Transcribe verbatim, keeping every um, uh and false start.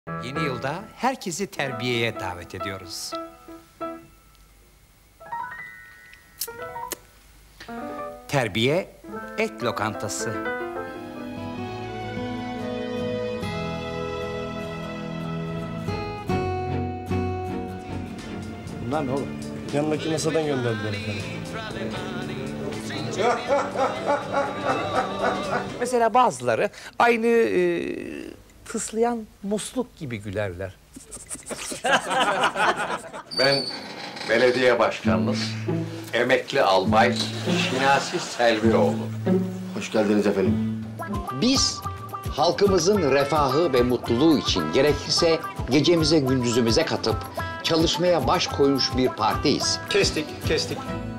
Yeni yılda herkesi terbiyeye davet ediyoruz. Terbiye et lokantası. Bunlar ne oğlum? Yanındaki masadan gönderdiler efendim. Mesela bazıları aynı e, tıslayan musluk gibi gülerler. Ben belediye başkanınız, emekli albay Şinasi Selvioğlu. Hoş geldiniz efendim. Biz halkımızın refahı ve mutluluğu için gerekirse gecemize gündüzümüze katıp çalışmaya baş koymuş bir partiyiz. Kestik, kestik.